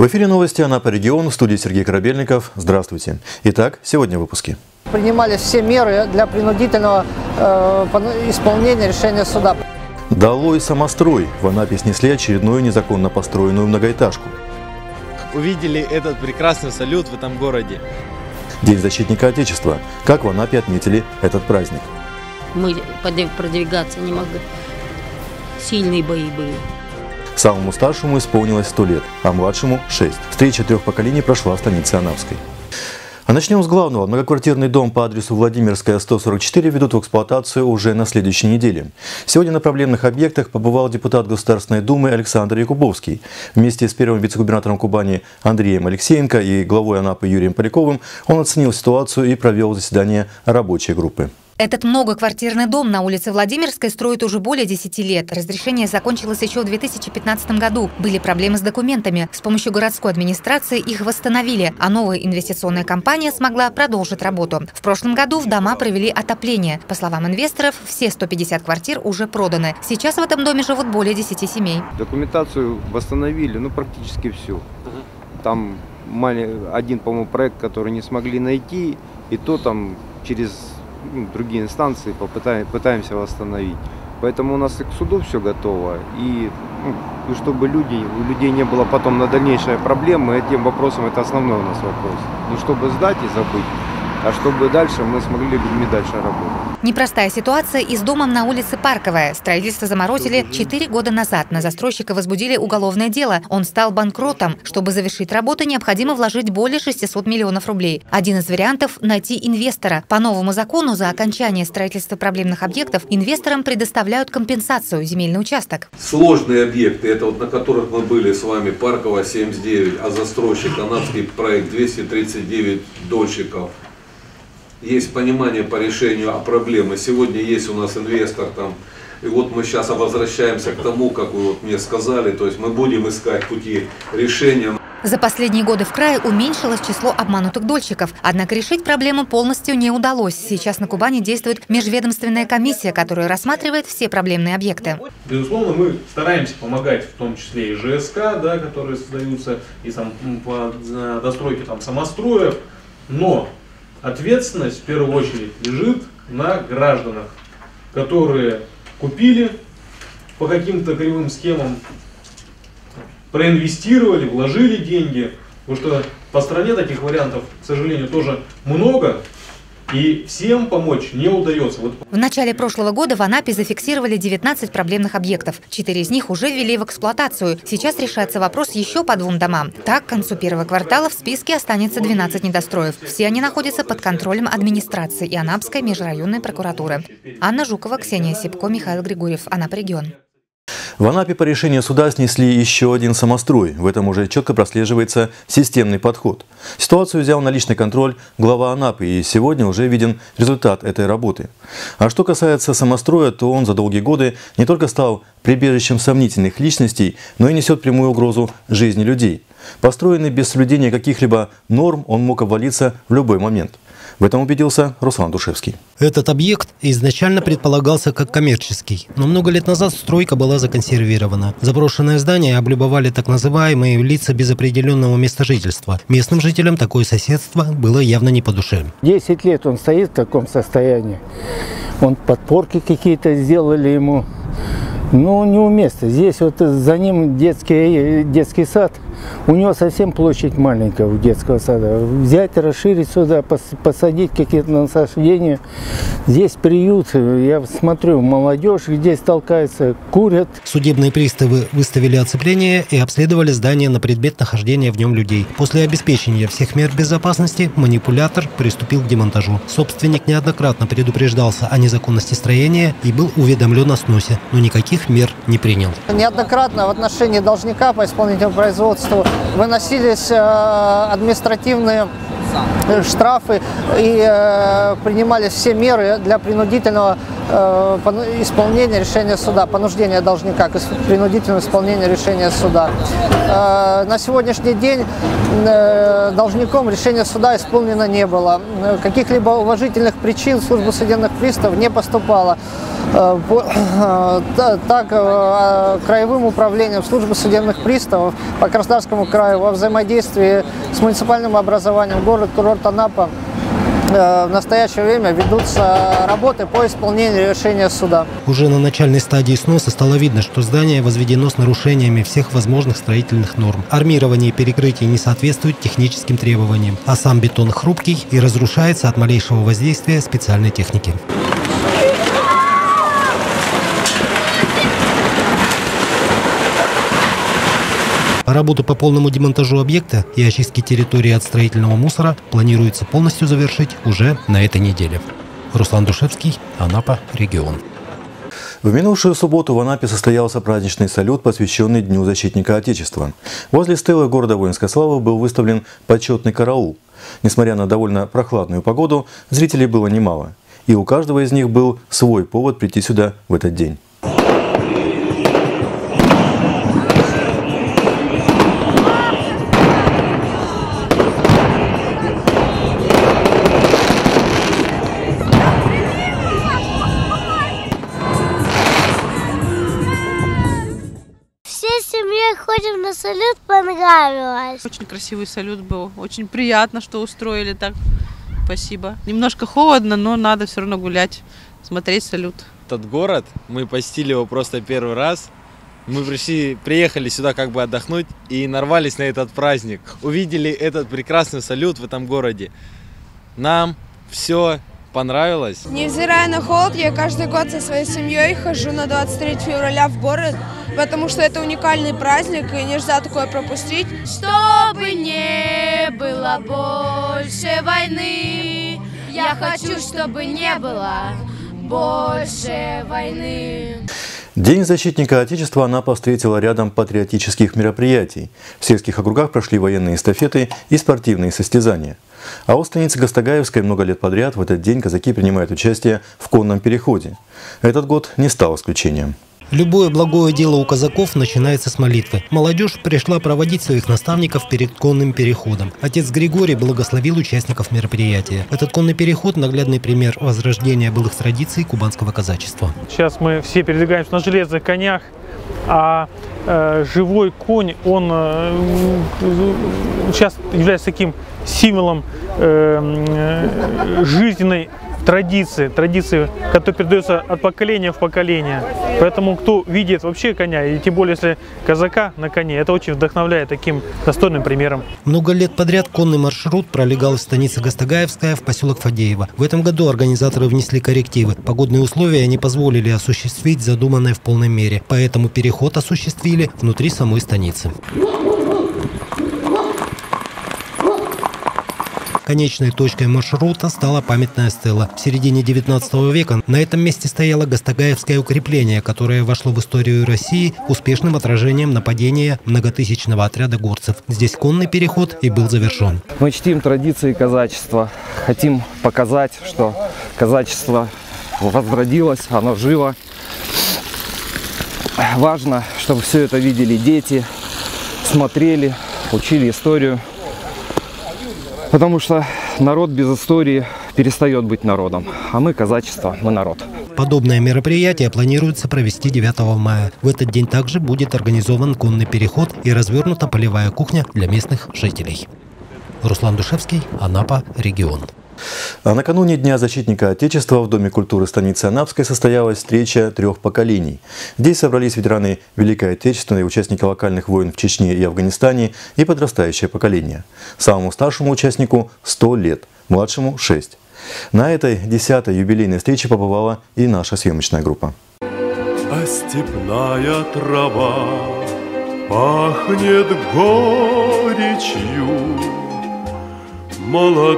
В эфире новости Анапа регион, в студии Сергей Корабельников. Здравствуйте. Итак, сегодня в выпуске. Принимались все меры для принудительного исполнения решения суда. Долой самострой. В Анапе снесли очередную незаконно построенную многоэтажку. Увидели этот прекрасный салют в этом городе. День защитника Отечества. Как в Анапе отметили этот праздник? Мы продвигаться не могли. Сильные бои были. Самому старшему исполнилось 100 лет, а младшему – 6. Встреча 3 поколений прошла в станице Анапской. А начнем с главного. Многоквартирный дом по адресу Владимирская, 144 ведут в эксплуатацию уже на следующей неделе. Сегодня на проблемных объектах побывал депутат Государственной Думы Александр Якубовский. Вместе с первым вице-губернатором Кубани Андреем Алексеенко и главой Анапы Юрием Поляковым он оценил ситуацию и провел заседание рабочей группы. Этот многоквартирный дом на улице Владимирской строят уже более 10 лет. Разрешение закончилось еще в 2015 году. Были проблемы с документами. С помощью городской администрации их восстановили, а новая инвестиционная компания смогла продолжить работу. В прошлом году в дома провели отопление. По словам инвесторов, все 150 квартир уже проданы. Сейчас в этом доме живут более 10 семей. Документацию восстановили, практически все. Там один, по-моему, проект, который не смогли найти, и то там через другие инстанции пытаемся восстановить. Поэтому у нас и к суду все готово. И чтобы у людей не было потом на дальнейшие проблемы, этим вопросом это основной у нас вопрос. Не чтобы сдать и забыть, а чтобы дальше мы смогли людьми дальше работать. Непростая ситуация и с домом на улице Парковая. Строительство заморозили 4 года назад. На застройщика возбудили уголовное дело. Он стал банкротом. Чтобы завершить работы, необходимо вложить более 600 миллионов рублей. Один из вариантов – найти инвестора. По новому закону за окончание строительства проблемных объектов инвесторам предоставляют компенсацию – земельный участок. Сложные объекты, это на которых мы были с вами, Парковая 79, а застройщик Анапский проект 239 дольщиков. Есть понимание по решению проблемы. Сегодня есть у нас инвестор там. И вот мы сейчас возвращаемся к тому, как вы мне сказали. То есть мы будем искать пути решения. За последние годы в крае уменьшилось число обманутых дольщиков. Однако решить проблему полностью не удалось. Сейчас на Кубани действует межведомственная комиссия, которая рассматривает все проблемные объекты. Безусловно, мы стараемся помогать, в том числе и ЖСК, которые создаются, и по достройке самостроев. Но ответственность в первую очередь лежит на гражданах, которые купили по каким-то кривым схемам, проинвестировали, вложили деньги. Потому что по стране таких вариантов, к сожалению, тоже много. И всем помочь не удается. В начале прошлого года в Анапе зафиксировали 19 проблемных объектов. 4 из них уже ввели в эксплуатацию. Сейчас решается вопрос еще по 2 домам. Так, к концу первого квартала в списке останется 12 недостроев. Все они находятся под контролем администрации и Анапской межрайонной прокуратуры. Анна Жукова, Ксения Сипко, Михаил Григорьев. Анапа регион. В Анапе по решению суда снесли еще один самострой. В этом уже четко прослеживается системный подход. Ситуацию взял на личный контроль глава Анапы, и сегодня уже виден результат этой работы. А что касается самостроя, то он за долгие годы не только стал прибежищем сомнительных личностей, но и несет прямую угрозу жизни людей. Построенный без соблюдения каких-либо норм, он мог обвалиться в любой момент. В этом убедился Руслан Душевский. Этот объект изначально предполагался как коммерческий, но много лет назад стройка была законсервирована. Заброшенное здание облюбовали так называемые лица без определенного места жительства. Местным жителям такое соседство было явно не по душе. 10 лет он стоит в таком состоянии. Подпорки какие-то сделали ему. Неуместно. Здесь за ним детский сад. У него совсем площадь маленькая у детского сада. Взять, расширить сюда, посадить какие-то насаждения. Здесь приют. Я смотрю, молодежь здесь толкается, курят. Судебные приставы выставили оцепление и обследовали здание на предмет нахождения в нем людей. После обеспечения всех мер безопасности манипулятор приступил к демонтажу. Собственник неоднократно предупреждался о незаконности строения и был уведомлен о сносе, но никаких мер не принял. Неоднократно в отношении должника по исполнительному производству выносились административные штрафы и принимались все меры для принудительного исполнения решения суда, понуждение должника к принудительному исполнению решения суда. На сегодняшний день должником решение суда исполнено не было. Каких-либо уважительных причин в службу судебных приставов не поступало. Так, краевым управлением службы судебных приставов по Краснодарскому краю во взаимодействии с муниципальным образованием город-курорт Анапа в настоящее время ведутся работы по исполнению решения суда. Уже на начальной стадии сноса стало видно, что здание возведено с нарушениями всех возможных строительных норм. Армирование и перекрытие не соответствуют техническим требованиям, а сам бетон хрупкий и разрушается от малейшего воздействия специальной техники. Работу по полному демонтажу объекта и очистке территории от строительного мусора планируется полностью завершить уже на этой неделе. Руслан Душевский, Анапа, регион. В минувшую субботу в Анапе состоялся праздничный салют, посвященный Дню защитника Отечества. Возле стелы города воинской славы был выставлен почетный караул. Несмотря на довольно прохладную погоду, зрителей было немало. И у каждого из них был свой повод прийти сюда в этот день. Ходим на салют, понравилось. Очень красивый салют был, очень приятно, что устроили так. Спасибо. Немножко холодно, но надо все равно гулять, смотреть салют. Этот город, мы посетили его просто первый раз. Мы приехали сюда как бы отдохнуть и нарвались на этот праздник. Увидели этот прекрасный салют в этом городе. Нам все понравилось. Невзирая на холод, я каждый год со своей семьей хожу на 23 февраля в город, потому что это уникальный праздник и нельзя такое пропустить. Чтобы не было больше войны, я хочу, чтобы не было больше войны. День защитника Отечества Анапа встретила рядом патриотических мероприятий. В сельских округах прошли военные эстафеты и спортивные состязания. А у станицы Гастагаевской много лет подряд в этот день казаки принимают участие в конном переходе. Этот год не стал исключением. Любое благое дело у казаков начинается с молитвы. Молодежь пришла проводить своих наставников перед конным переходом. Отец Григорий благословил участников мероприятия. Этот конный переход – наглядный пример возрождения былых традиций кубанского казачества. Сейчас мы все передвигаемся на железных конях, а живой конь, он сейчас является таким символом жизненной традиции, которая передается от поколения в поколение. Поэтому кто видит вообще коня, и тем более если казака на коне, это очень вдохновляет таким достойным примером. Много лет подряд конный маршрут пролегал из станицы Гастагаевская в поселок Фадеево. В этом году организаторы внесли коррективы. Погодные условия не позволили осуществить задуманное в полной мере. Поэтому переход осуществили внутри самой станицы. Конечной точкой маршрута стала памятная стела. В середине 19 века на этом месте стояло Гастагаевское укрепление, которое вошло в историю России успешным отражением нападения многотысячного отряда горцев. Здесь конный переход и был завершен. Мы чтим традиции казачества. Хотим показать, что казачество возродилось, оно живо. Важно, чтобы все это видели дети, смотрели, учили историю. Потому что народ без истории перестает быть народом, а мы казачество, мы народ. Подобное мероприятие планируется провести 9 мая. В этот день также будет организован конный переход и развернута полевая кухня для местных жителей. Руслан Душевский, Анапа, регион. А накануне Дня защитника Отечества в Доме культуры станицы Анапской состоялась встреча 3 поколений. Здесь собрались ветераны Великой Отечественной, участники локальных войн в Чечне и Афганистане и подрастающее поколение. Самому старшему участнику 100 лет, младшему 6. На этой 10-й юбилейной встрече побывала и наша съемочная группа. А степная трава пахнет горечью,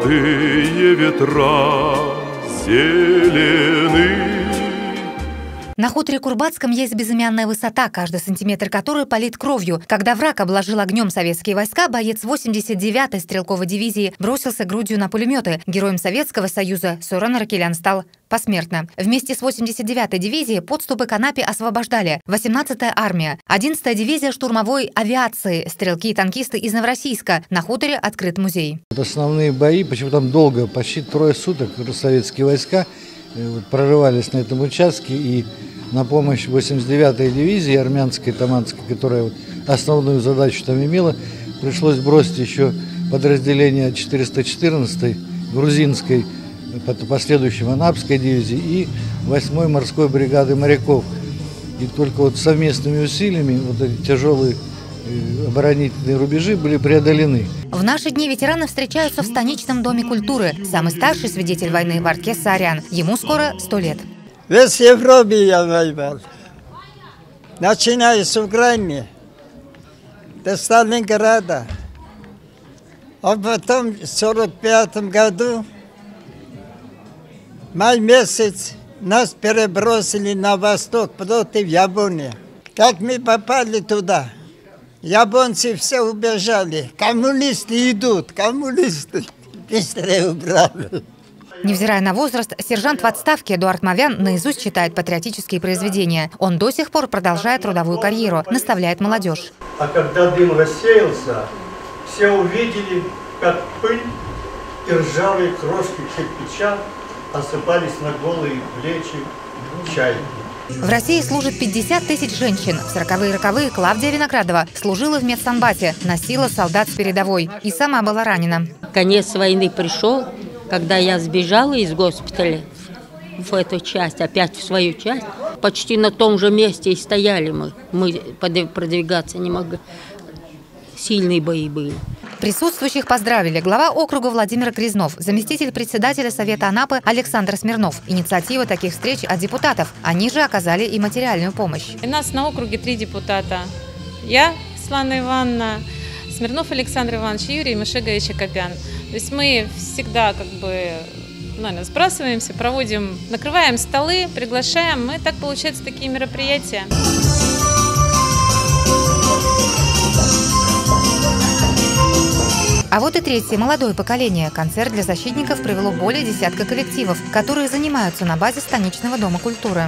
молодые ветра зелены, На хуторе Курбатском есть безымянная высота, каждый сантиметр которой полит кровью. Когда враг обложил огнем советские войска, боец 89-й стрелковой дивизии бросился грудью на пулеметы. Героем Советского Союза Соран Аракелян стал посмертно. Вместе с 89-й дивизией подступы к Анапе освобождали 18-я армия, 11-я дивизия штурмовой авиации, стрелки и танкисты из Новороссийска. На хуторе открыт музей. Основные бои, почему там долго, почти 3 суток советские войска прорывались на этом участке, и на помощь 89-й дивизии армянской, таманской, которая основную задачу там имела, пришлось бросить еще подразделение 414-й грузинской, последующей анапской дивизии и 8-й морской бригады моряков. И только совместными усилиями эти тяжелые оборонительные рубежи были преодолены. В наши дни ветераны встречаются в станичном доме культуры. Самый старший свидетель войны в Арке Саарян. Ему скоро 100 лет. Весь в Европе я воевал. Начиная с Украины до Сталинграда. А потом в 1945 году, май месяц, нас перебросили на восток, против Японии. Как мы попали туда? Японцы все убежали. Коммунисты идут, коммунисты. Быстрее убрали. Невзирая на возраст, сержант в отставке Эдуард Мовян наизусть читает патриотические произведения. Он до сих пор продолжает трудовую карьеру, наставляет молодежь. А когда дым рассеялся, все увидели, как пыль и ржавые крошки кирпича осыпались на голые плечи чайки. В России служит 50 тысяч женщин. В 40-е и роковые Клавдия Виноградова служила в медсанбате, носила солдат с передовой и сама была ранена. Конец войны пришел, когда я сбежала из госпиталя в эту часть, опять в свою часть. Почти на том же месте и стояли мы. Мы продвигаться не могли. Сильные бои были. Присутствующих поздравили глава округа Владимир Грязнов, заместитель председателя Совета Анапы Александр Смирнов. Инициатива таких встреч от депутатов. Они же оказали и материальную помощь. У нас на округе 3 депутата. Я, Светлана Ивановна, Смирнов Александр Иванович и Юрий Мышегович Акопян. То есть мы всегда сбрасываемся, проводим, накрываем столы, приглашаем. И так получаются такие мероприятия. А вот и третье, молодое поколение. Концерт для защитников привело более десятка коллективов, которые занимаются на базе станичного дома культуры.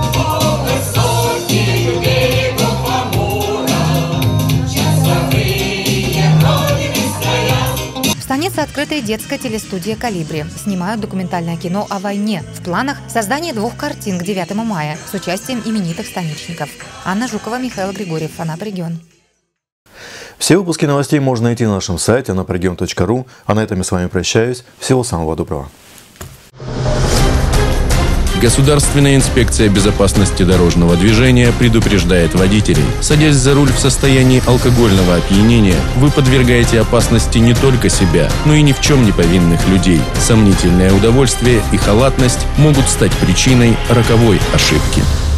В станице открыта и детская телестудия «Калибри». Снимают документальное кино о войне. В планах создание 2 картин к 9 мая с участием именитых станичников. Анна Жукова, Михаил Григорьев, Анапа регион. Все выпуски новостей можно найти на нашем сайте anaparегион.ру. А на этом я с вами прощаюсь. Всего самого доброго. Государственная инспекция безопасности дорожного движения предупреждает водителей. Садясь за руль в состоянии алкогольного опьянения, вы подвергаете опасности не только себя, но и ни в чем не повинных людей. Сомнительное удовольствие и халатность могут стать причиной роковой ошибки.